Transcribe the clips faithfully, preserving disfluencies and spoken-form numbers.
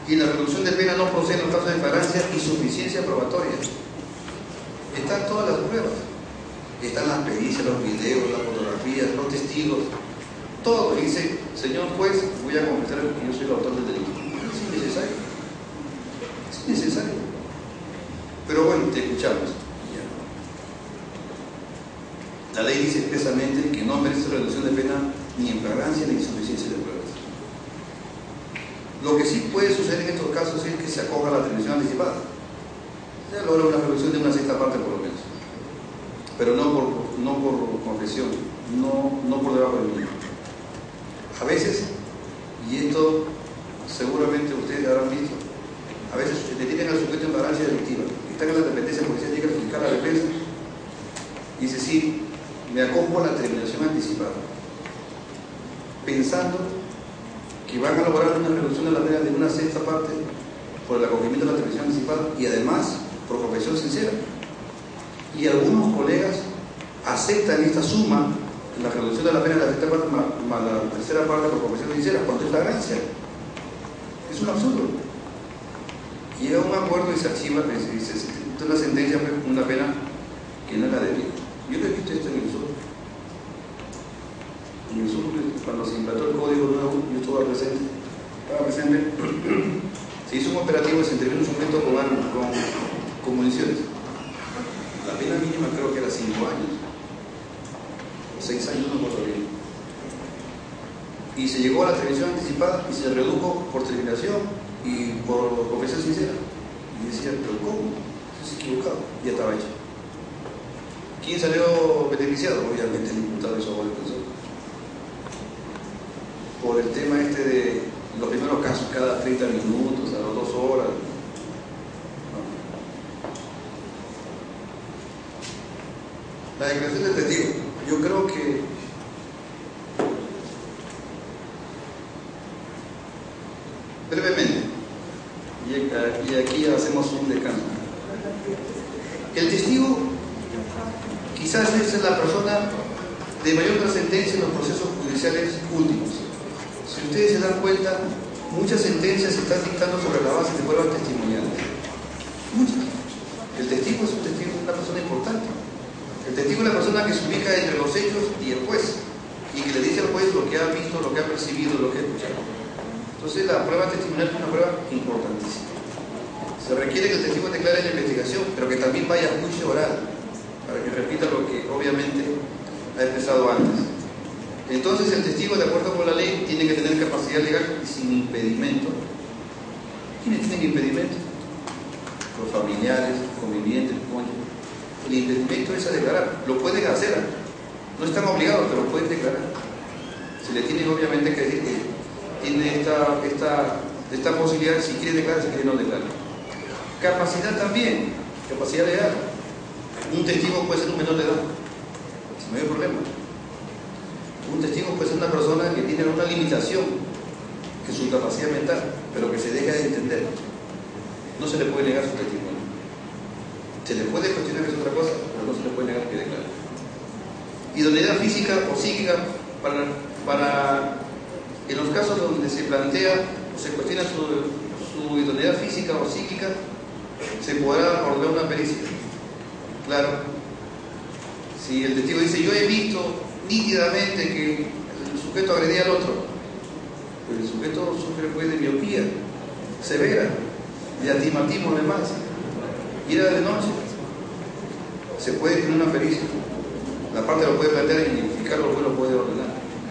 Y la reducción de pena no procede en los casos de flagrancia y suficiencia probatoria. Están todas las pruebas. Están las pericias, los videos, las fotografías, los testigos. Todo. Y dice, señor juez, voy a confesar que yo soy el autor del delito. Es innecesario. Es innecesario. Pero bueno, te escuchamos. La ley dice expresamente que no merece reducción de pena ni en flagrancia ni en insuficiencia de pruebas. Lo que sí puede suceder en estos casos es que se acoja a la atribución anticipada. Se logra una reducción de una sexta parte por lo menos. Pero no por, no por confesión, no, no por debajo del mínimo. A veces, y esto seguramente ustedes habrán visto, a veces detienen al sujeto en flagrancia delictiva. Están en la dependencia policial, llega el fiscal a la defensa y dice, sí, me acojo a la terminación anticipada, pensando que van a lograr una reducción de la pena de una sexta parte por el acogimiento de la terminación anticipada y además por confesión sincera. Y algunos colegas aceptan esta suma, la reducción de la pena de la sexta parte más, más la tercera parte por confesión sincera, cuando es flagrancia. Es un absurdo. Llega a un acuerdo y se archiva, se dice, es una sentencia, una pena que no es la debida. Yo lo he visto esto en el sur. En el sur, cuando se implantó el código nuevo, yo estuve presente. Estaba presente. Se hizo un operativo y se intervino un sujeto con, con, con municiones. La pena mínima creo que era cinco años. O seis años, no me acuerdo bien. Y se llegó a la terminación anticipada y se redujo por terminación y por confesión sincera. Y decía, pero ¿cómo? Eso es equivocado. Ya estaba hecho. ¿Quién salió beneficiado? Obviamente el imputado y su abogado defensor. Por el tema este de los primeros casos cada treinta minutos, a las dos horas. No. La declaración del testigo. Yo creo que brevemente, y aquí hacemos un descanso. El testigo quizás es la persona de mayor trascendencia en los procesos judiciales últimos. Si ustedes se dan cuenta, muchas sentencias se están dictando sobre la base de pruebas testimoniales. Muchas. El testigo es un testigo, una persona importante. El testigo es la persona que se ubica entre los hechos y el juez, y que le dice al juez lo que ha visto, lo que ha percibido, lo que ha escuchado. Entonces la prueba testimonial es una prueba importantísima. Se requiere que el testigo declare en la investigación, pero que también vaya a juicio oral, para que repita lo que obviamente ha expresado antes. Entonces el testigo, de acuerdo con la ley, tiene que tener capacidad legal y sin impedimento. ¿Quiénes tienen impedimento? Los familiares, convivientes, cónyuges. El impedimento es a declarar. Lo pueden hacer, no están obligados, pero lo pueden declarar. Se le tiene obviamente que decir que tiene esta, esta, esta posibilidad, si quiere declarar, si quiere no declarar. Capacidad también, capacidad legal. Un testigo puede ser un menor de edad, sin mayor problema. Un testigo puede ser una persona que tiene una limitación, que es su capacidad mental, pero que se deja de entender. No se le puede negar su testimonio. Se le puede cuestionar, que es otra cosa, pero no se le puede negar que declare. Idoneidad física o psíquica para, para en los casos donde se plantea o se cuestiona su, su idoneidad física o psíquica, se podrá ordenar una pericia. Claro, si el testigo dice, yo he visto nítidamente que el sujeto agredía al otro, pues el sujeto sufre pues de miopía severa, de astigmatismo además, y era de noche, se puede tener una pericia. La parte lo puede plantear y identificarlo, luego lo puede ordenar.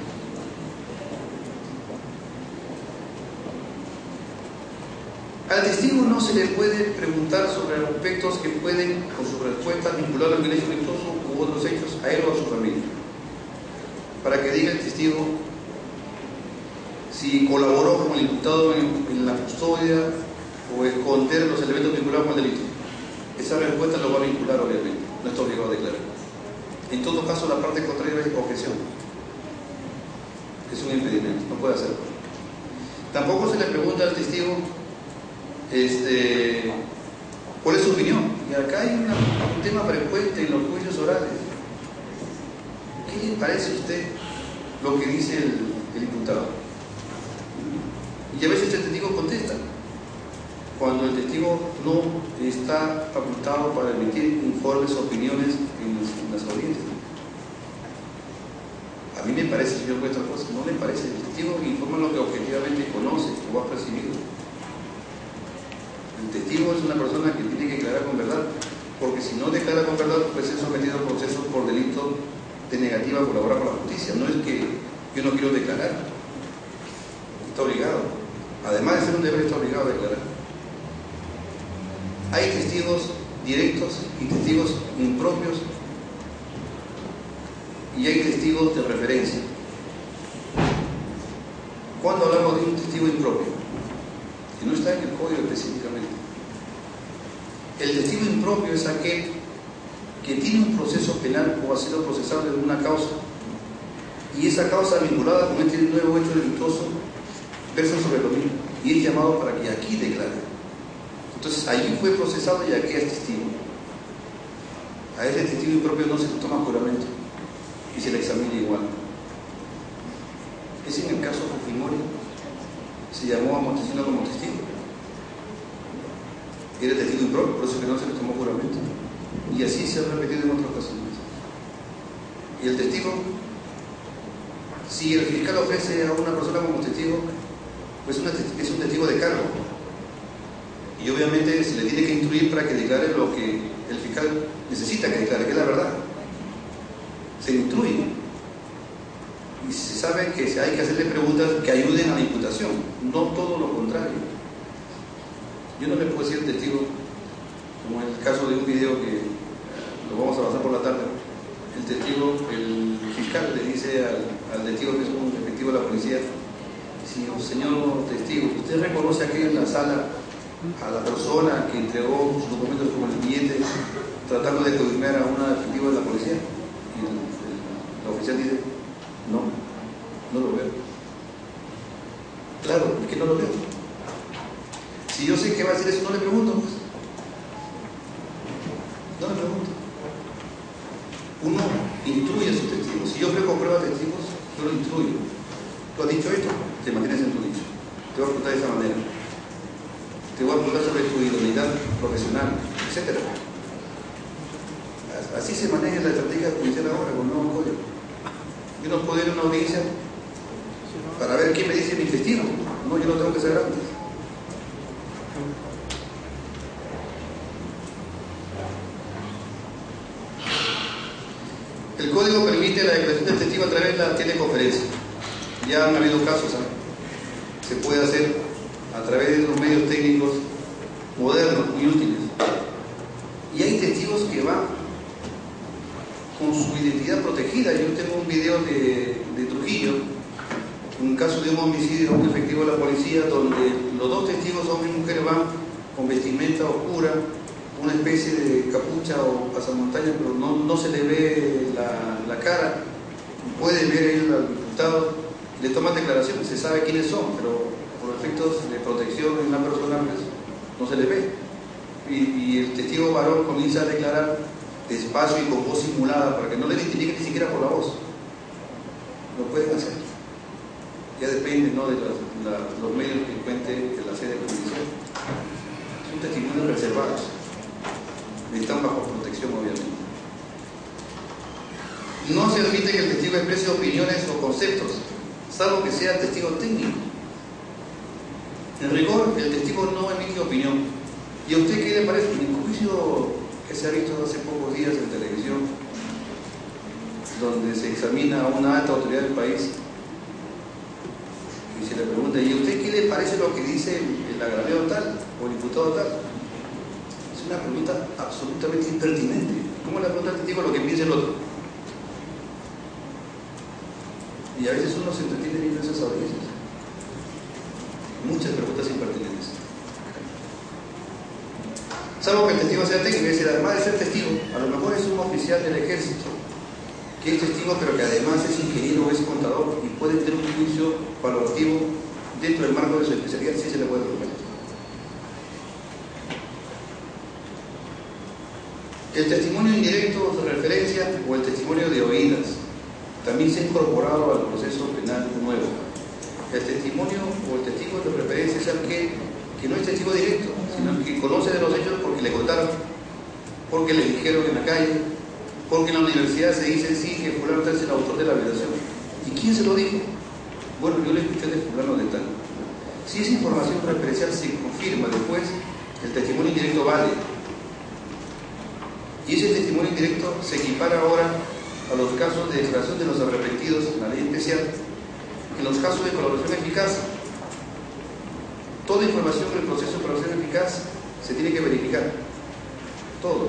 Al testigo no se le puede preguntar sobre aspectos que pueden, con su respuesta, vincular al violencia delictuoso u otros hechos a él o a su familia. Para que diga el testigo si colaboró con el imputado en, en la custodia o esconder los elementos vinculados con el delito. Esa respuesta lo va a vincular, obviamente, no está obligado a declarar. En todo caso, la parte contraria es objeción, que es un impedimento, no puede hacerlo. Tampoco se le pregunta al testigo Este, ¿cuál es su opinión? Y acá hay una, un tema frecuente en los juicios orales. ¿Qué le parece a usted lo que dice el, el imputado? Y a veces el testigo contesta. cuando el testigo no está facultado para emitir informes o opiniones en las audiencias. A mí me parece, señor juez, otra cosa, no me parece. El testigo informa lo que objetivamente conoce o ha percibido. El testigo es una persona que tiene que declarar con verdad, porque si no declara con verdad, pues es sometido a procesos por delito de negativa a colaborar con la justicia. No es que yo no quiero declarar, está obligado. Además de ser un deber, está obligado a declarar. Hay testigos directos y testigos impropios, y hay testigos de referencia. ¿Cuándo hablamos de un testigo impropio? Que no está en el código específicamente. El testigo impropio es aquel que tiene un proceso penal o ha sido procesado en una causa, y esa causa vinculada con este nuevo hecho delictuoso versa sobre lo mismo, y es llamado para que aquí declare. Entonces allí fue procesado y aquí es testigo. A ese testigo impropio no se le toma juramento y se le examina igual. Es en el caso Fujimori, se llamó a Montesinos como testigo. Era testigo impropio, por eso que no se le tomó juramento. Y así se ha repetido en otras ocasiones. Y el testigo, si el fiscal ofrece a una persona como testigo, pues una, es un testigo de cargo. Y obviamente se le tiene que instruir para que declare lo que el fiscal necesita que declare, que es la verdad. Se instruye. Y se sabe que hay que hacerle preguntas que ayuden a la imputación, no todo lo contrario. Yo no le puedo decir al testigo, como en el caso de un video que lo vamos a pasar por la tarde, el testigo, el fiscal le dice al, al testigo, que es un efectivo de la policía, si, señor testigo, ¿usted reconoce aquí en la sala a la persona que entregó sus documentos como el billete tratando de coordinar a una efectiva de la policía? Y el, el, el oficial dice, no, no lo veo. Claro, es que no lo veo. Si yo sé que va a decir eso, no le pregunto, pues. No le pregunto. Uno instruye a sus testigos. Si yo ofrezco pruebas de testigos, yo lo instruyo. Tú has dicho esto, te mantienes en tu dicho. Te voy a preguntar de esa manera. Te voy a preguntar sobre tu idoneidad profesional, etcétera. Así se maneja la estrategia judicial ahora con el nuevo código. Yo no puedo ir a una audiencia para ver qué me dice mi testigo. No, yo lo tengo que saber antes. El código permite la declaración del testigo a través de la teleconferencia. Ya han habido casos, ¿sabes? Se puede hacer a través de los medios técnicos modernos, muy útiles. Y hay testigos que van con su identidad protegida. Yo tengo un video de, de Trujillo, un caso de un homicidio de un efectivo de la policía, donde los dos testigos, hombre y mujer, van con vestimenta oscura, una especie de capucha o pasamontaña, pero no, no se le ve la, la cara. Puede ver ahí al imputado, le toman declaraciones, se sabe quiénes son, pero por efectos de protección en una persona, pues, no se le ve. Y, y el testigo varón comienza a declarar despacio y con voz simulada para que no le identifiquen ni siquiera por la voz. Lo pueden hacer. Ya depende, ¿no?, de las, la, los medios que cuente de la sede judicial. Son testimonios reservados. Están bajo protección, obviamente. No se admite que el testigo exprese opiniones o conceptos, salvo que sea testigo técnico. En rigor, el testigo no emite opinión. ¿Y a usted qué le parece? En el juicio que se ha visto hace pocos días en televisión, donde se examina a una alta autoridad del país y se le pregunta, ¿y a usted qué le parece lo que dice el, el agraviado tal o el imputado tal? Es una pregunta absolutamente impertinente. ¿Cómo le pregunta al testigo lo que piensa el otro? Y a veces uno se entretiene viendo esas audiencias. Muchas preguntas impertinentes. Salvo que el testigo sea técnico, es decir, además de ser testigo, a lo mejor es un oficial del ejército, que es testigo, pero que además es ingeniero o es contador y puede tener un juicio valorativo dentro del marco de su especialidad, sí se le puede proponer. El testimonio indirecto de referencia o el testimonio de oídas también se ha incorporado al proceso penal nuevo. El testimonio o el testigo de referencia es aquel que no es testigo directo, sino que conoce de los hechos porque le contaron, porque le dijeron en la calle, porque en la universidad se dice sí que fulano es el autor de la violación. ¿Y quién se lo dijo? Bueno, yo le escuché de fulano de tal. Si esa información referencial se confirma después, el testimonio indirecto vale. Y ese testimonio indirecto se equipara ahora a los casos de declaración de los arrepentidos en la ley especial, en los casos de colaboración eficaz. Toda información en el proceso de colaboración eficaz se tiene que verificar. Todo.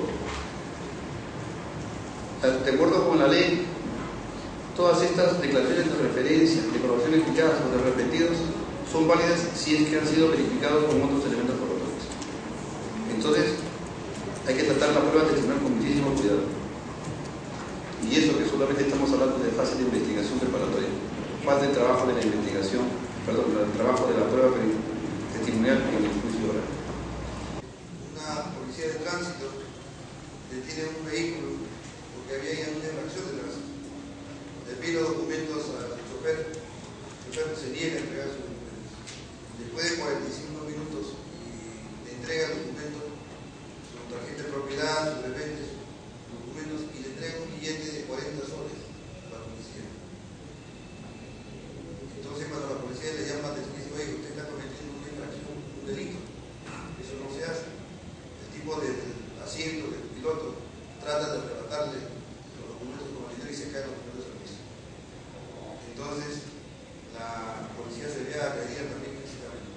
De acuerdo con la ley, todas estas declaraciones de referencia, de colaboración eficaz o de arrepentidos son válidas si es que han sido verificados con otros elementos probatorios. Entonces, hay que tratar la prueba testimonial con muchísimo cuidado. Y eso que solamente estamos hablando de fase de investigación preparatoria. Falta el trabajo de la investigación, perdón, el trabajo de la prueba testimonial en el juicio oral. Una policía de tránsito detiene un vehículo porque había una infracción de tránsito. Le pide los documentos al chofer. El chofer se niega a entregar sus documentos. Después de cuarenta y cinco minutos le entrega el documento, su tarjeta de propiedad, sus repentes, sus documentos, y le entrega un billete de cuarenta soles a la policía. Entonces, cuando la policía le llama, le dice: oye, usted está cometiendo una infracción, un delito. Eso no se hace. El tipo del asiento del piloto trata de arrebatarle los documentos como dinero y se caen los documentos al piso. Entonces, la policía se ve agredida también físicamente.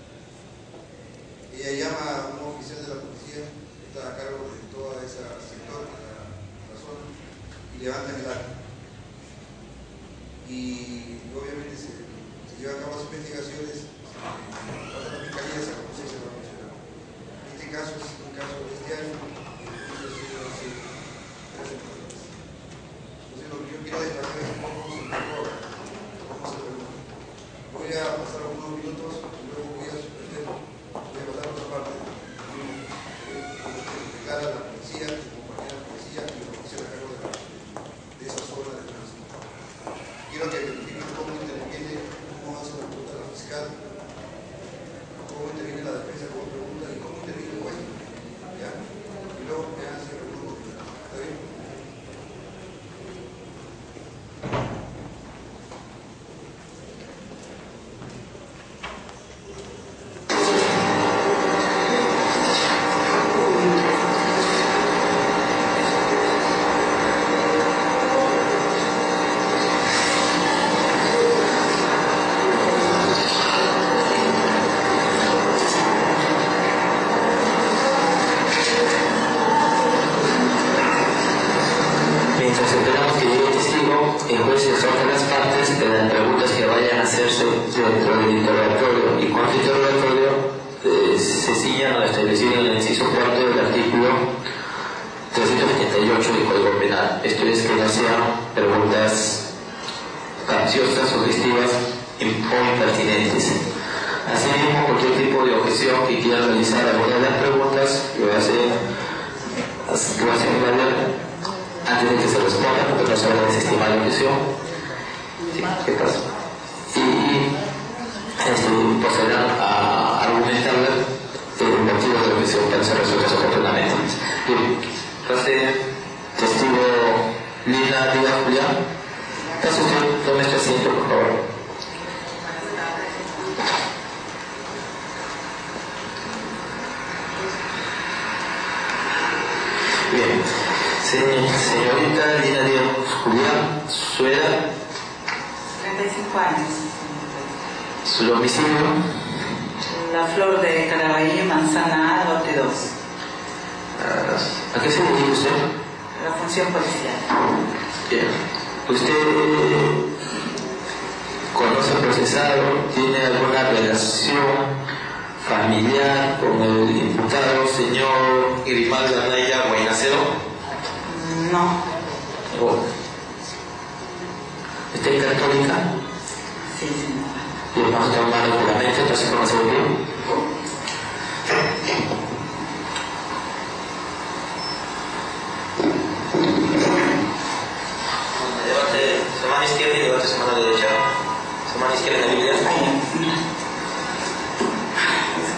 Ella llama a un oficial de la policía que está a cargo de todo ese sector, de la, la zona, y levantan el acta. Y obviamente se, se llevan a cabo las investigaciones, pasa la fiscalía, se acusa y se va a funcionar. Este caso es un caso de este año. Entonces, lo que yo quiero destacar es cómo se prorroga, cómo se prorroga. Voy a pasar unos minutos y luego voy a suspender, voy a pasar a otra parte. Explicar a la policía, a la compañera de policía y la policía a cargo de, la, de esa zona de tránsito. Quiero que verifiquen cómo interviene, cómo hace la pregunta la fiscal, cómo interviene la defensa, cómo pregunta y cómo interviene el juez. ¿Ya? Y luego me hace el grupo. ¿Está bien?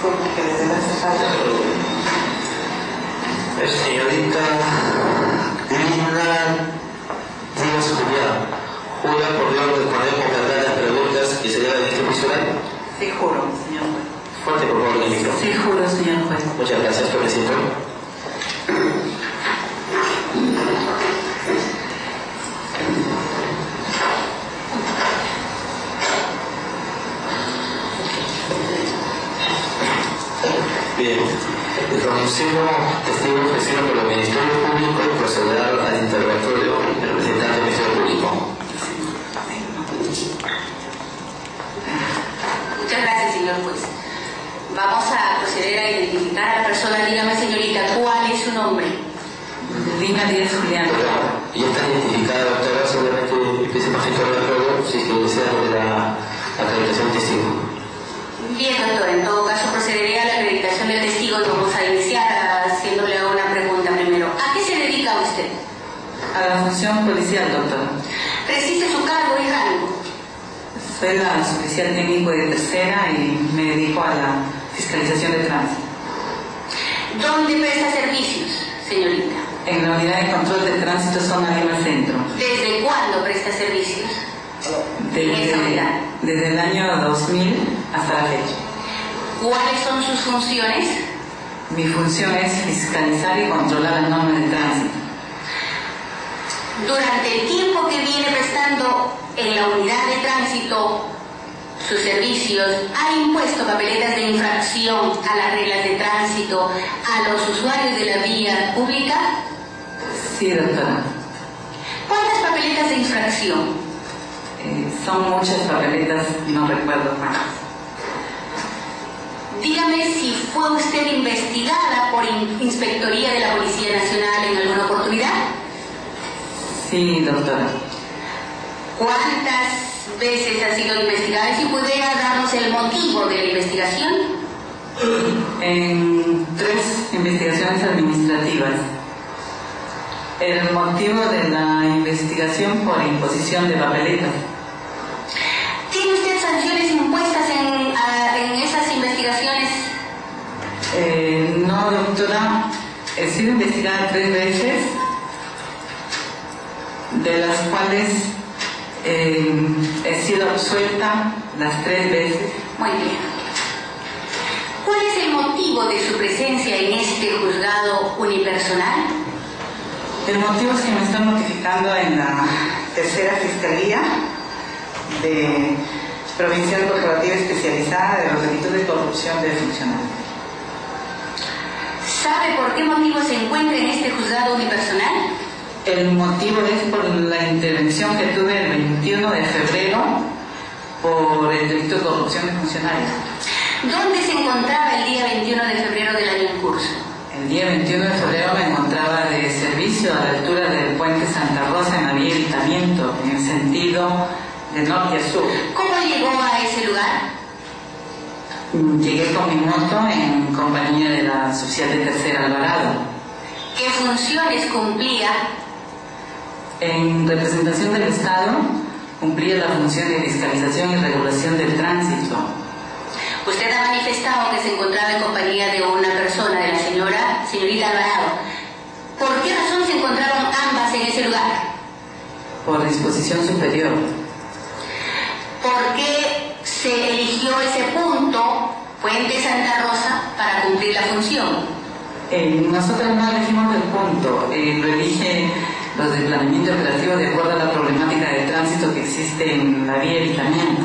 Disculpe que desde la falta. Señorita Linda Díaz Julián, ¿jura por Dios responder con verdad las preguntas que se llevan en este juicio oral? Sí, juro, señor juez. Fuerte, por favor, del micrófono. Sí, juro, señor juez. Muchas gracias, presidente. Bien, el conocido testigo ofrecido por el Ministerio Público procederá al interrogatorio del representante del Ministerio Público. Muchas gracias, señor juez. Vamos a proceder a identificar a la persona. Dígame, señorita, ¿cuál es su nombre? Lina Díaz Julián. Y está identificada, doctora, seguramente empecemos a interrogarlo si es que desea de la acreditación del testigo. Bien, doctor, en todo caso procederé a la acreditación del testigo y vamos a iniciar haciéndole una pregunta primero. ¿A qué se dedica usted? A la función policial, doctor. ¿Precise su cargo y rango? Soy la oficial técnico de tercera y me dedico a la fiscalización de tránsito. ¿Dónde presta servicios, señorita? En la unidad de control de tránsito zona Lima Centro. ¿Desde cuándo presta servicios? Desde, desde el año dos mil hasta la fecha. ¿Cuáles son sus funciones? Mi función es fiscalizar y controlar las normas de tránsito. Durante el tiempo que viene prestando en la unidad de tránsito sus servicios, ¿ha impuesto papeletas de infracción a las reglas de tránsito a los usuarios de la vía pública? Sí, doctora. ¿Cuántas papeletas de infracción? Eh, son muchas papeletas, no recuerdo más. Dígame si fue usted investigada por in- Inspectoría de la Policía Nacional en alguna oportunidad. Sí, doctora. ¿Cuántas veces ha sido investigada? Y si pudiera darnos el motivo de la investigación. En tres investigaciones administrativas. El motivo de la investigación por imposición de papeletas. ¿Tiene usted sanciones impuestas en, a, en esas investigaciones? Eh, no, doctora. He sido investigada tres veces, de las cuales eh, he sido absuelta las tres veces. Muy bien. ¿Cuál es el motivo de su presencia en este juzgado unipersonal? El motivo es que me están notificando en la tercera fiscalía de Provincial Corporativa Especializada de los delitos de corrupción de funcionarios. ¿Sabe por qué motivo se encuentra en este juzgado unipersonal? El motivo es por la intervención que tuve el veintiuno de febrero por el delito de corrupción de funcionarios. ¿Dónde se encontraba el día veintiuno de febrero del año en curso? El día veintiuno de febrero me encontraba de servicio a la altura del puente Santa Rosa en la vía Evitamiento, en el sentido de norte a sur. ¿Cómo llegó a ese lugar? Llegué con mi moto en compañía de la oficial de tercera Alvarado. ¿Qué funciones cumplía? En representación del Estado, cumplía la función de fiscalización y regulación del tránsito. Usted ha manifestado que se encontraba en compañía de una persona, de la señora, señorita Alvarado. ¿Por qué razón se encontraron ambas en ese lugar? Por disposición superior. ¿Por qué se eligió ese punto, Puente Santa Rosa, para cumplir la función? Eh, nosotros no elegimos el punto, eh, lo elige los de planeamiento operativo de acuerdo a la problemática de tránsito que existe en la vía Evitamiento.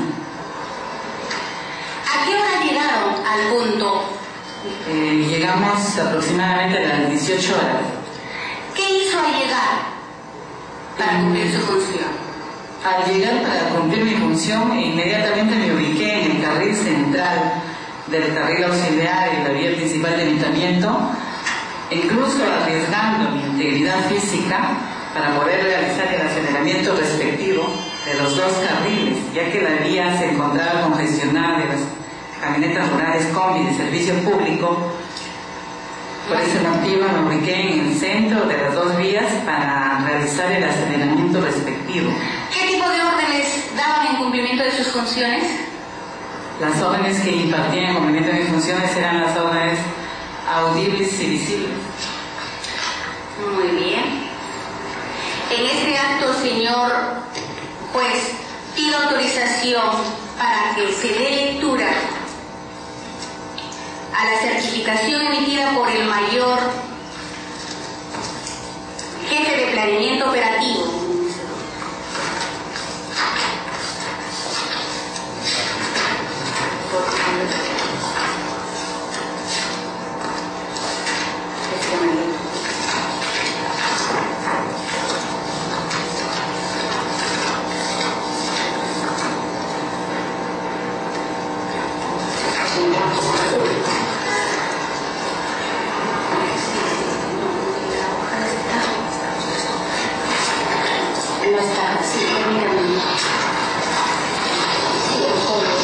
¿A qué hora llegaron al punto? Eh, llegamos aproximadamente a las dieciocho horas. ¿Qué hizo al llegar para cumplir su función? Al llegar para cumplir mi función, inmediatamente me ubiqué en el carril central del carril auxiliar y la vía principal de Evitamiento, incluso arriesgando mi integridad física para poder realizar el aceleramiento respectivo de los dos carriles, ya que la vía se encontraba congestionada de las camionetas rurales combi de servicio público. Por ese motivo me ubiqué en el centro de las dos vías para realizar el aceleramiento respectivo. ¿Qué tipo de órdenes daban en cumplimiento de sus funciones? Las órdenes que impartían en cumplimiento de mis funciones eran las órdenes audibles y visibles. Muy bien. En este acto, señor juez, pido autorización para que se dé lectura a la certificación emitida por el mayor jefe de planeamiento operativo. No está así, mírame. Sí, el código.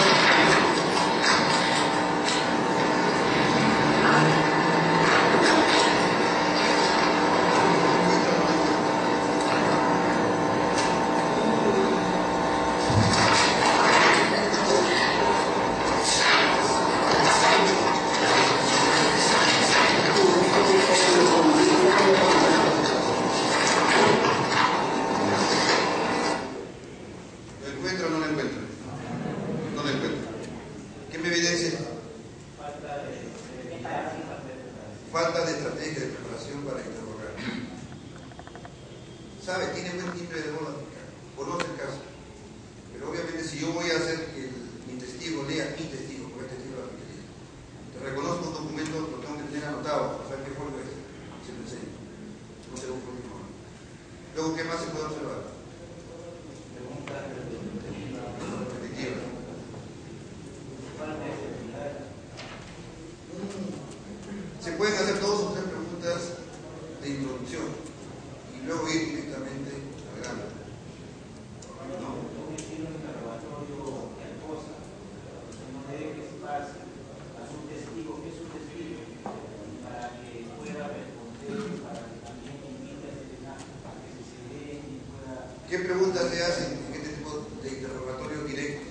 Falta de estrategia de preparación para interrogar. Sabe, tiene buen timbre de voz, conoce el caso. Pero obviamente si yo voy a hacer que el, mi testigo lea mi testigo, porque es testigo de la fiscalía, te reconozco un documento, lo tengo que tener anotado, para saber qué folio es, se lo enseño. No será un folio normal. Luego, ¿qué más se puede observar? Efectiva. Se pueden hacer dos o tres preguntas de introducción y luego ir directamente al grano. ¿No? ¿Qué preguntas se hacen en este tipo de interrogatorio directo?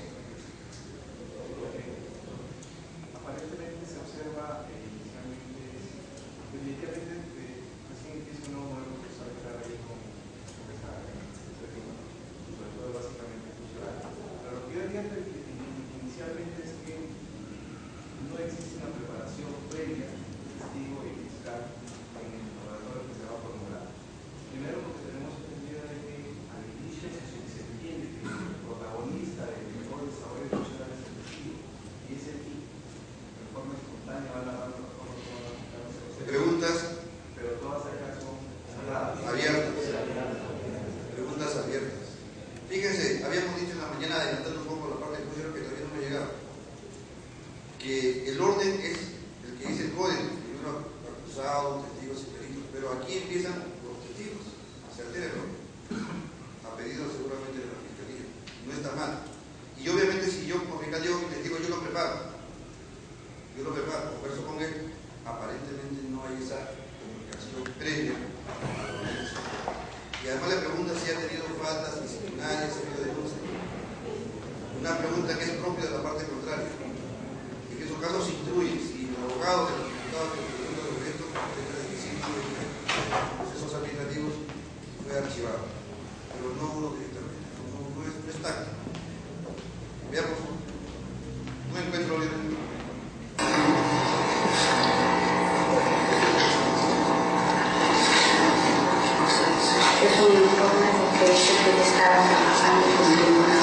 Aparentemente se observa inicialmente, recién empieza un nuevo modelo que se va a entrar ahí con esta tema, sobre todo básicamente funcional. Pero lo que yo diría inicialmente es que no existe una preparación previa del testigo y fiscal en el interrogatorio que se va a formular. Primero, porque tenemos entendido de que al inicio se entiende que el protagonista del mejor desarrollo funcional es el testigo y es el que de forma espontánea va narrando la forma como va a hacer Preguntas, pero todas ellas son cerradas. abiertas. Preguntas abiertas. Fíjense, habíamos dicho en la mañana, adelantando un poco la parte del juicio que todavía no me ha llegado, que el orden es el que dice el código, primero acusado, testigos y peritos, pero aquí empiezan los testigos, se altera el orden, a pedido seguramente de la fiscalía, no está mal. Y obviamente si yo como fiscal digo mi testigo, yo lo preparo, yo lo preparo, converso con él, aparentemente no hay esa comunicación previa a la audiencia. Y además le pregunta si ha tenido faltas disciplinarias, ha habido denuncias. Una pregunta que es propia de la parte contraria. En esos casos se instruye, si el abogado del imputado que presenta el objeto tendrá que decir que los procesos administrativos fue archivado, pero no uno directamente, no, no, es, no es táctico. Veamos, no encuentro bien. Es un informe de que es el que estaba trabajando con ninguna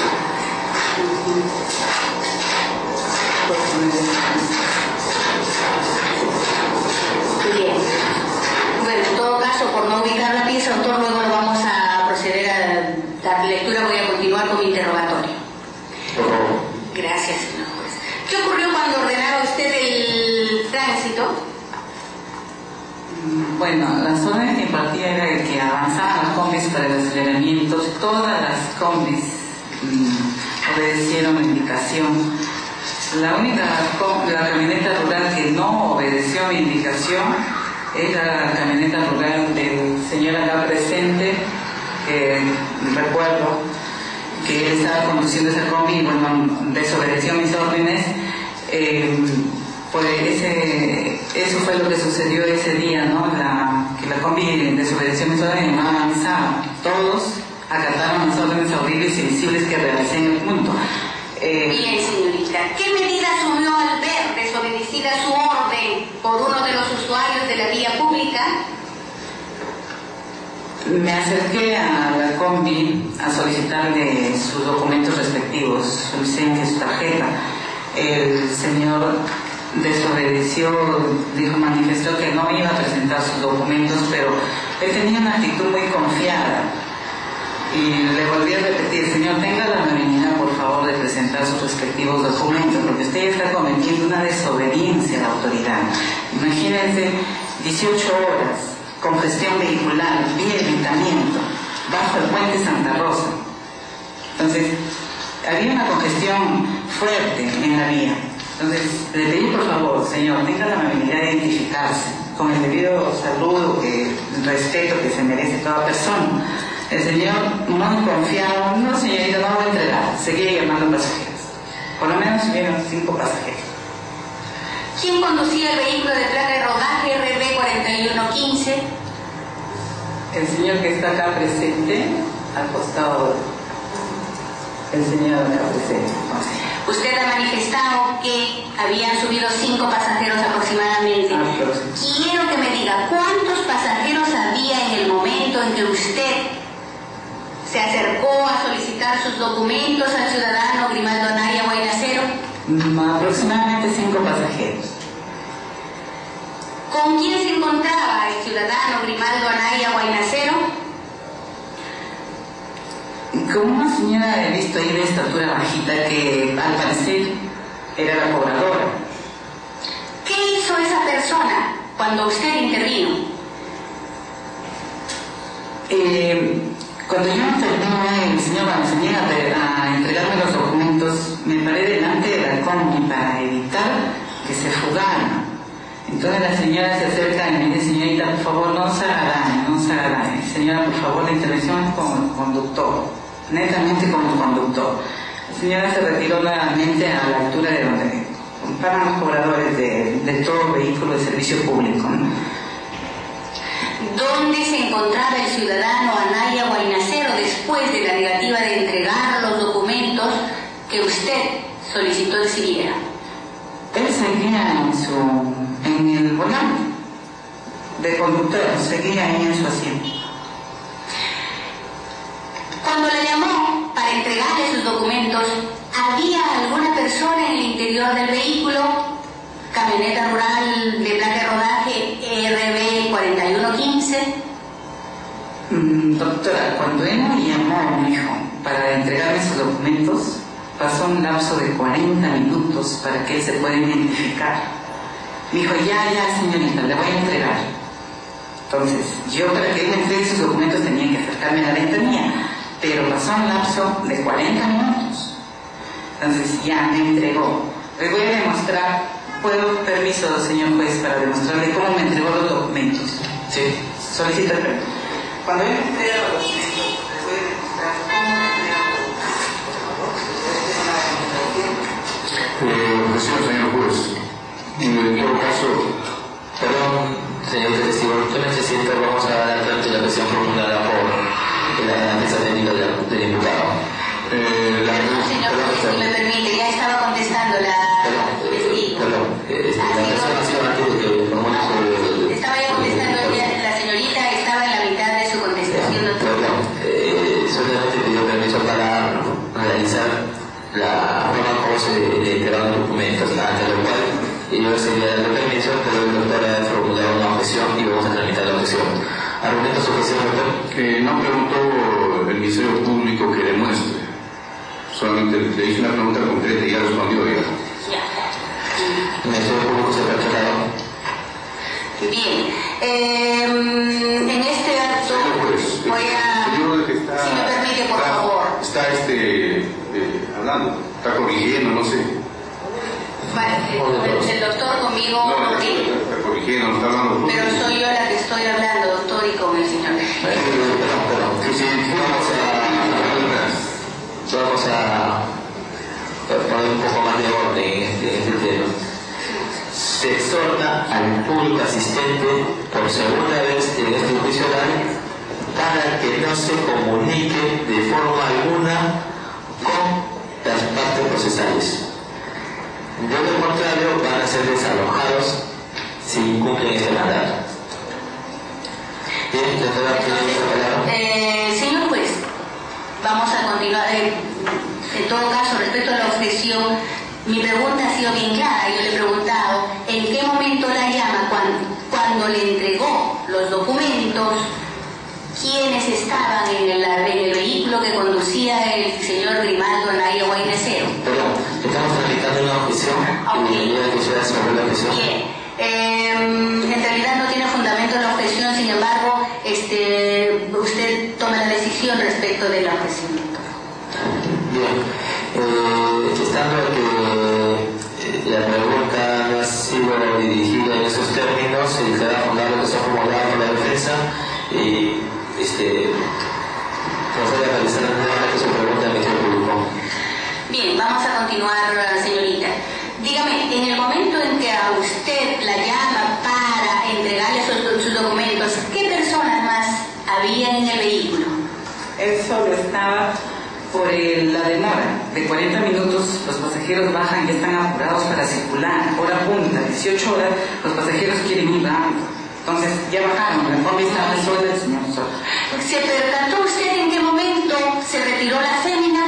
Bien. Bueno, en todo caso, por no ubicar la pieza, autor, luego lo vamos a proceder a dar lectura. Voy a continuar con mi interrogatorio. Gracias, señor juez. ¿Qué ocurrió cuando ordenaba usted el tránsito? Bueno, las órdenes que impartía era de que avanzaban las combis para el aceleramiento. Todas las combis mmm, obedecieron la indicación. La única la camioneta rural que no obedeció mi indicación es la camioneta rural del señor acá presente, que recuerdo que él estaba conduciendo esa combi y bueno, desobedeció mis órdenes. Eh, pues ese, eso fue lo que sucedió ese día, ¿no? La, que la combi desobedeció mis órdenes y no avanzaba. Todos acataron las órdenes audibles y visibles que realicé en el punto. Eh, Bien, señorita. ¿Qué medida asumió al ver desobedecida su orden por uno de los usuarios de la vía pública? Me acerqué a la combi a solicitarle sus documentos respectivos, su licencia, su tarjeta. El señor desobedeció, dijo, manifestó que no iba a presentar sus documentos, pero él tenía una actitud muy confiada. Y le volví a repetir, señor, tenga la amabilidad, por favor, de presentar sus respectivos documentos, porque usted está cometiendo una desobediencia a la autoridad. Imagínense, dieciocho horas, congestión vehicular, vía evitamiento, bajo el puente Santa Rosa. Entonces, había una congestión fuerte en la vía. Entonces, le pedí, por favor, señor, tenga la amabilidad de identificarse, con el debido saludo, que, respeto que se merece toda persona. El señor, muy confiado, no señorita, no voy a entregar, seguía llamando pasajeros. Por lo menos subieron cinco pasajeros. ¿Quién conducía el vehículo de placa de rodaje R B cuarenta y uno quince? El señor que está acá presente, al costado, el señor acá presente. Usted ha manifestado que habían subido cinco pasajeros aproximadamente. Ah, pero sí. Quiero que me diga cuántos pasajeros había en el momento en que usted se acercó a solicitar sus documentos al ciudadano Grimaldo Anaya Guaynacero. Aproximadamente cinco pasajeros. ¿Con quién se encontraba el ciudadano Grimaldo Anaya Guaynacero? Con una señora he visto ahí de estatura bajita que al parecer era la cobradora. ¿Qué hizo esa persona cuando usted intervino? Eh, cuando yo intervino, el señor cuando se niega a entregarme los documentos, me paré delante de la combi para evitar que se fugara. Entonces la señora se acerca y me dice, señorita, por favor, no se haga daño, no se haga daño. Señora, por favor, la intervención es con el conductor, netamente con el conductor. La señora se retiró nuevamente a la altura de donde paran los cobradores de, de todo vehículo de servicio público, ¿no? ¿Dónde se encontraba el ciudadano Anaya Guaynacero después de la negativa de entregar los documentos que usted solicitó exhibiera? Él seguía en su, en el volante de conductor, seguía ahí en su asiento. Cuando la llamó para entregarle sus documentos, ¿había alguna persona en el interior del vehículo? Camioneta rural de placa de rodaje R B cuarenta y uno quince. Mm, doctora, cuando él me llamó, me dijo, para entregarme sus documentos, pasó un lapso de cuarenta minutos para que él se pueda identificar. Me dijo, ya, ya, señorita, le voy a entregar. Entonces, yo para que él me entregue sus documentos tenía que acercarme a la ventanilla, pero pasó un lapso de cuarenta minutos. Entonces, ya me entregó. Le voy a demostrar. ¿Puedo permiso, señor juez, para demostrarle cómo me entregó los documentos? Sí. Solicito el permiso. Cuando él me entrega los documentos, les voy a demostrar cómo me entrega los documentos. Eh, recién, señor juez, en todo caso, perdón, señor testigo, yo necesito, vamos a dar trámite la presión formulada por la defensa técnica del, del imputado. eh, la Perdón, señor juez, si me permite, ya estaba contestando la testigo. Perdón, eh, la persona ha sido antes de que formule su... Estaba ya contestando, ya, la señorita estaba en la mitad de su contestación, doctor. Perdón, eh, solamente pidió permiso para realizar la forma como se le entregaron los documentos, ante lo cual yo sería dando permiso, pero el doctor ha formulado una objeción y vamos a tramitar la objeción. ¿Argumento su objeción, doctor? que no preguntó el Ministerio Público que demuestre, solamente le hice una pregunta concreta y ya respondió ya. Ya. El Ministerio Público se ha percatado. Bien. Eh, en este acto Señor juez, voy a... el señor que está, Si me permite, por está, favor. está este, eh, hablando, está corrigiendo, no sé. Vale, el, el doctor conmigo, No, ¿sí? está, está corrigiendo, no está hablando. Pero soy yo la que estoy hablando, doctor, y con el señor. Eh, Perdón, perdón. Que si Vamos a, vamos a poner un poco más de orden en este, en este tema. se exhorta al público asistente por segunda vez en este juicio oral para que no se comunique de forma alguna con las partes procesales. De lo contrario, van a ser desalojados si incumplen este mandato. Bien, doctora, ¿tiene esta palabra? Eh, señor juez, vamos a continuar. Eh, en todo caso, respecto a la objeción, mi pregunta ha sido bien clara. Yo le he preguntado en qué momento la llama, cuando, cuando le entregó los documentos, quiénes estaban en el, en el vehículo que conducía el señor Grimaldo Anaya Guaynecero. Perdón, estamos tramitando una objeción. Okay. Y yo quisiera sobre la objeción. Bien. Eh, en realidad no tiene fundamento la objeción, sin embargo, este, usted toma la decisión respecto de la objeción. Bien, eh, estando que eh, la pregunta no ha sido dirigida en esos términos, se dejará fundar lo que se ha formulado por la defensa y este, procede a realizar nuevamente su pregunta al Ministerio Público. Bien, vamos a continuar, señorita. Dígame, en el momento en que a usted la llama para entregarle sus, sus documentos, ¿qué personas más había en el vehículo? Él solo estaba por el, la demora de cuarenta minutos. Los pasajeros bajan y están apurados para circular. Hora punta, dieciocho horas, los pasajeros quieren ir rápido. Entonces ya bajaron, la combi estaba sola, el señor solo. ¿Se percató usted en qué momento se retiró la fémina?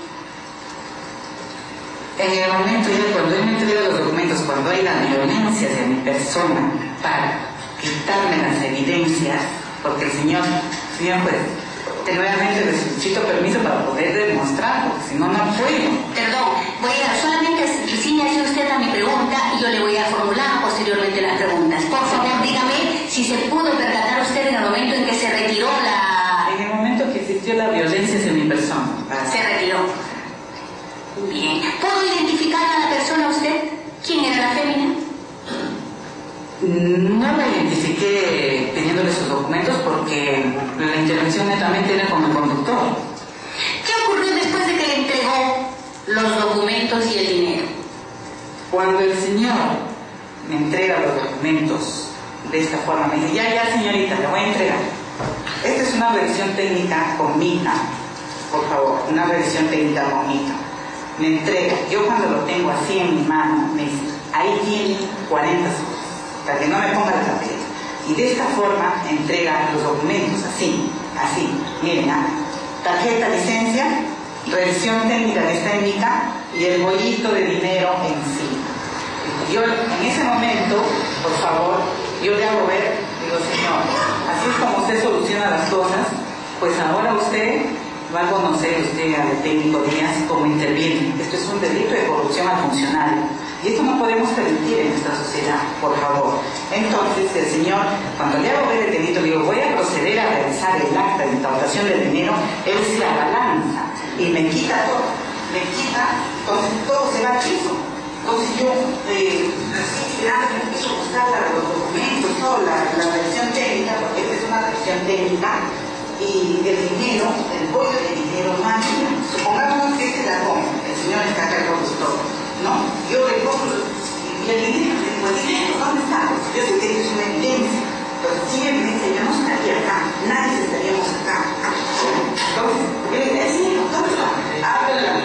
En el momento ya cuando él me entrega los documentos, cuando hay la violencia de mi persona para quitarme las evidencias, porque el señor, señor juez, nuevamente le solicito permiso para poder demostrar, porque si no, no puedo. Perdón, voy a solamente si me hace usted a mi pregunta y yo le voy a formular posteriormente las preguntas. Por favor, dígame si se pudo percatar usted en el momento en que se retiró la... En el momento que existió la violencia hacia mi persona. Para... Se retiró. Bien. ¿Puedo identificar a la persona usted? ¿Quién era la fémina? No la identifiqué pidiéndole sus documentos porque la intervención netamente era con el conductor. ¿Qué ocurrió después de que le entregó los documentos y el dinero? Cuando el señor me entrega los documentos de esta forma, me dice, ya, ya señorita, le voy a entregar. Esta es una revisión técnica con M I T A, por favor, una revisión técnica con M I T A. Me entrega, yo cuando lo tengo así en mi mano, me dice, ahí tiene cuarenta segundos, para que no me ponga la papeleta. Y de esta forma entrega los documentos, así, así, miren, ah, tarjeta, licencia, revisión técnica de esta M I T A y el bollito de dinero en sí. Yo en ese momento, por favor, yo le hago ver, digo, señor, así es como usted soluciona las cosas, pues ahora usted va a conocer usted al técnico Díaz cómo interviene. Esto es un delito de corrupción al funcionario. Y esto no podemos permitir en nuestra sociedad, por favor. Entonces, el señor, cuando le hago ver el delito, le digo, voy a proceder a realizar el acta de incautación del dinero, él se abalanza y me quita todo. Me quita, entonces todo se va al piso. Entonces yo, eh, así, me empiezo a buscar los documentos, toda la, la revisión técnica, porque esta es una revisión técnica, y el dinero, el bollo de dinero más mío. Supongamos que este es la compra, el señor está acá el conductor, ¿no? Yo recojo y el dinero, digo, el dinero, ¿dónde está? Yo sé que es una evidencia, pero si evidencia yo no estaría acá, nadie estaríamos acá. Entonces, el dinero, ¿dónde está? Háblala.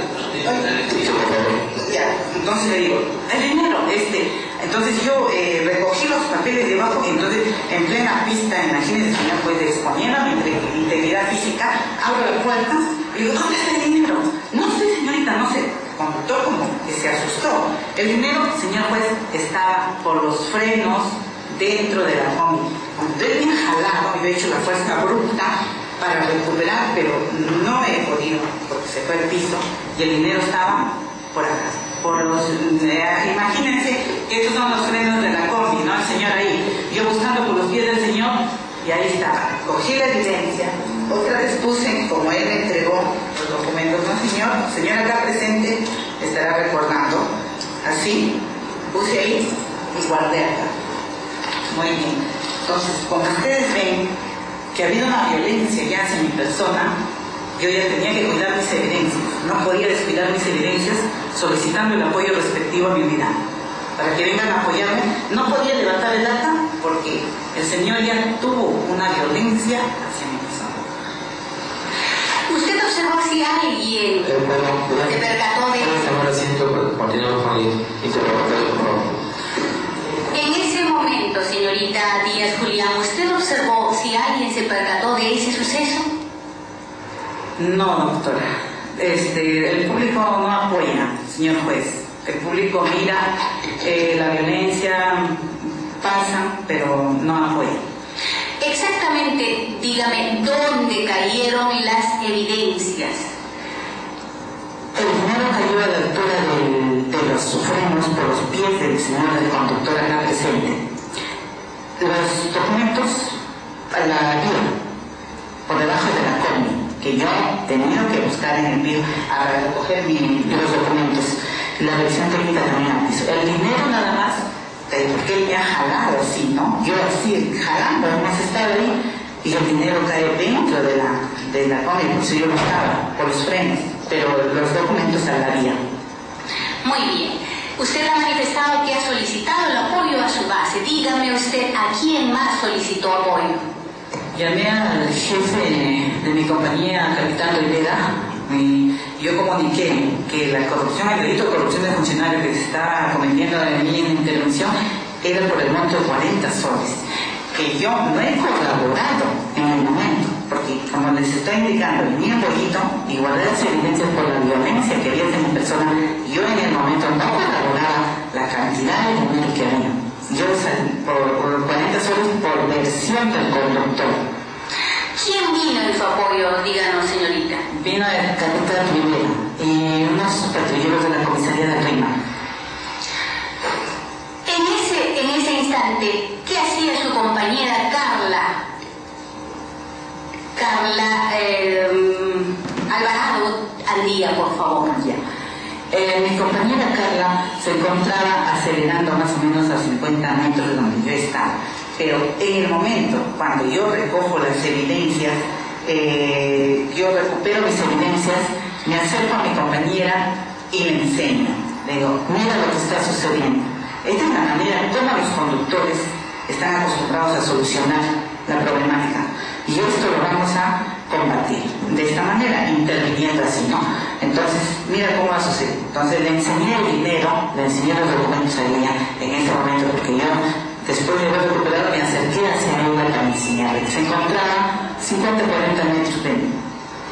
Ya, entonces le digo, el dinero, este, entonces yo eh, recogí los papeles debajo, y entonces en plena pista, imagínense, señor, pues exponiendo mi integridad física, abro la puerta y digo, ¿dónde está el dinero? No sé, señorita, no sé. El conductor como que se asustó. El dinero, señor juez, estaba por los frenos dentro de la combi. Cuando él me ha jalado, yo he hecho la fuerza bruta para recuperar, pero no he podido porque se fue al piso y el dinero estaba por acá. Por los, eh, imagínense que estos son los frenos de la combi, ¿no? El señor ahí, yo buscando por los pies del señor y ahí estaba. Cogí la evidencia, otra vez puse, como él me entregó los documentos, ¿no, señor? El señor acá presente estará recordando, así, puse ahí y guardé acá. Muy bien. Entonces, como ustedes ven que ha habido una violencia ya hacia mi persona, yo ya tenía que cuidar mis evidencias, no podía descuidar mis evidencias solicitando el apoyo respectivo a mi unidad. para que vengan a apoyarme. No podía levantar el acta porque el señor ya tuvo una violencia hacia mi persona. ¿Usted observó si alguien Eh, bueno, se percató de eso? Ahora siento, continuamos con el interrogatorio, por favor. En ese momento, señorita Díaz Julián, ¿usted observó si alguien se percató de ese suceso? No, doctora. Este, el público no apoya, señor juez. El público mira eh, la violencia, pasa, pero no apoya. Exactamente, dígame, ¿dónde cayeron las evidencias? El dinero cayó a la altura del, de los frenos por los pies del señor del conductor acá presente. Los documentos a la vía, por debajo de la combi, que yo he tenido que buscar en el piso a recoger mi, los documentos. La revisión técnica también al piso. El dinero nada más, eh, porque él me ha jalado así, ¿no? Yo así, jalando, hemos estado ahí, y el dinero cae dentro de la, de la combi, por eso yo lo estaba, por los frenos, pero los documentos a la vía. Muy bien. Usted ha manifestado que ha solicitado el apoyo a su base. Dígame usted, ¿a quién más solicitó apoyo? Llamé al jefe de mi compañía, capitán Rivera, y yo comuniqué que la corrupción, el delito de corrupción de funcionario que se está cometiendo en mi intervención era por el monto de cuarenta soles, que yo no he colaborado en el momento, porque como les estoy indicando, venía un poquito y guardé las evidencias por la violencia que había en mi persona. Yo en el momento no colaboraba la cantidad de dinero que había. Yo salí por, por cuarenta soles por versión del conductor. ¿Quién vino en su apoyo? Díganos, señorita. Vino el capitán Rivera y unos patrulleros de la comisaría de Rima. En ese, en ese instante, ¿qué hacía su compañera Carla? Carla eh, Alvarado Andía, por favor. Ya. Eh, mi compañera Carla se encontraba acelerando más o menos a cincuenta metros de donde yo estaba. Pero en el momento, cuando yo recojo las evidencias, eh, yo recupero mis evidencias, me acerco a mi compañera y le enseño. Le digo, mira lo que está sucediendo. Esta es la manera como los conductores están acostumbrados a solucionar la problemática. Y esto lo vamos a combatir de esta manera, interviniendo así, ¿no? Entonces, mira cómo va a suceder. Entonces le enseñé el dinero, le enseñé los documentos a ella en ese momento, porque yo, después de haber recuperado, me acerqué hacia ella para enseñarle. Se encontraba cincuenta a cuarenta metros de mí.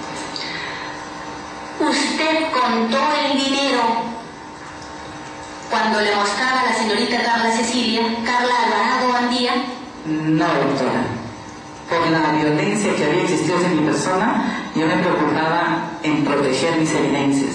¿Usted contó el dinero cuando le mostraba a la señorita Carla Cecilia, Carla Alvarado Andía? No, doctora. Por la violencia que había existido en mi persona, yo me preocupaba en proteger mis evidencias.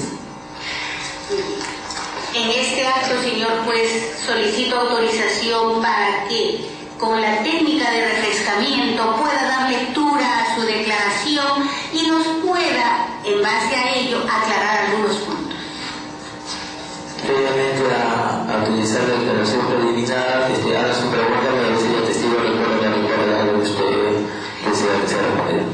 En este acto, señor juez, solicito autorización para que, con la técnica de refrescamiento, pueda dar lectura a su declaración y nos pueda, en base a ello, aclarar algunos puntos. Previamente a, a utilizar la declaración preliminar, este, haga su pregunta para ver si el testigo recuerda la recuerda algo que usted desea que sea respondido.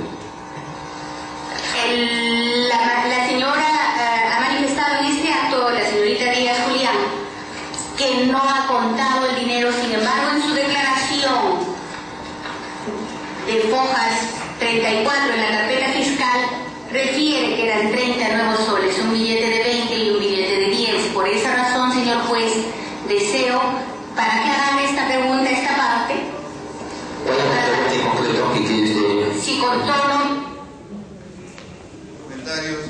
El, la, la señora uh, ha manifestado en este acto, la señorita Díaz Julián, que no ha contado el dinero. Sin embargo, en su declaración de fojas treinta y cuatro en la carpeta fiscal, refiere que eran treinta nuevos soles, un billete de veinte y un billete de diez. Por esa razón, señor juez, deseo, para aclarar esta pregunta, esta parte, ¿Cuál es la pregunta en concreto que quiere usted? si contó no. Comentarios.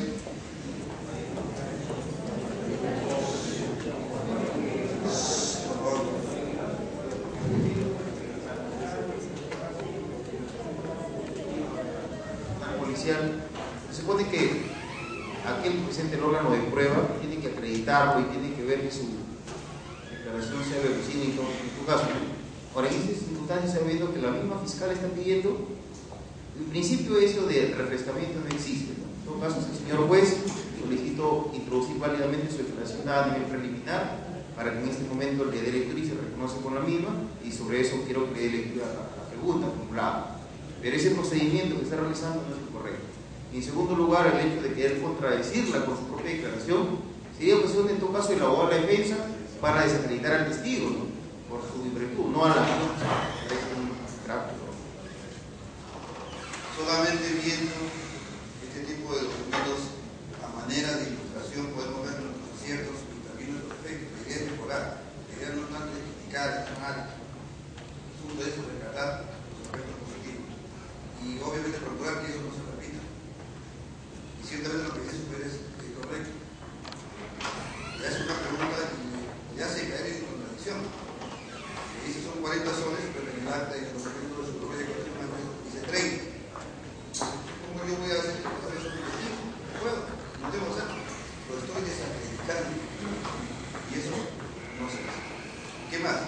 Policial, se supone que aquel que presente el órgano de prueba tiene que acreditarlo y tiene que ver que su declaración sea verosímil en tu caso. Ahora, en estas circunstancias se ha visto que la misma fiscal está pidiendo, en principio eso de refrescamiento no existe, ¿no? En todo caso, el señor juez solicitó introducir válidamente su declaración a nivel preliminar para que en este momento le dé lectura y se reconoce con la misma, y sobre eso quiero que le dé lectura a la pregunta formulada. Pero ese procedimiento que está realizando no es el correcto. Y en segundo lugar, el hecho de querer contradecirla con su propia declaración sería ocasión, en todo caso, de la abogada de la defensa para desacreditar al testigo, ¿no? Por su virtud, no a la gráfico. Solamente viendo este tipo de documentos a manera de ilustración podemos ver nuestros aciertos y también nuestros defectos. La idea es mejorar, la idea no es tanto de criticar, estar mal. El asunto es rescatar los aspectos positivos y obviamente procurar que eso no se repita. Y ciertamente lo que dice Super es, es correcto. Le hace una pregunta y le hace caer en contradicción. Le dice son cuarenta soles, pero en el acta y en los documentos de su propia declaración dice treinta. ¿Cómo yo voy a hacer eso? No puedo, no debo hacerlo. Lo estoy desacreditando. Y eso no se hace. ¿Qué más?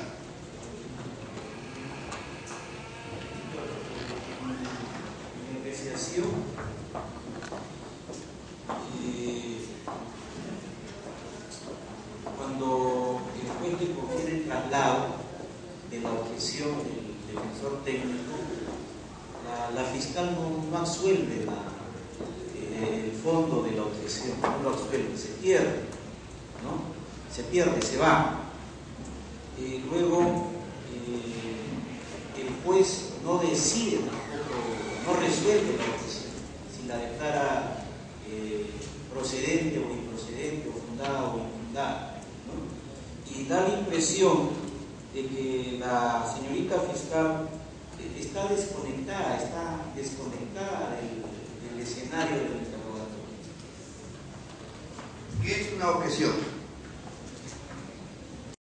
Mi apreciación, eh, cuando el juez le confiere el traslado de la objeción del defensor técnico, la, la fiscal no, no absuelve la, eh, el fondo de la objeción, no lo absuelve, se pierde, ¿no? Se pierde, se va. Eh, luego, eh, el juez no decide tampoco, no resuelve la objeción, si la declara eh, procedente o improcedente, o fundada o infundada, ¿no? Y da la impresión de que la señorita fiscal está desconectada, está desconectada del, del escenario del interrogatorio. ¿Qué es una objeción?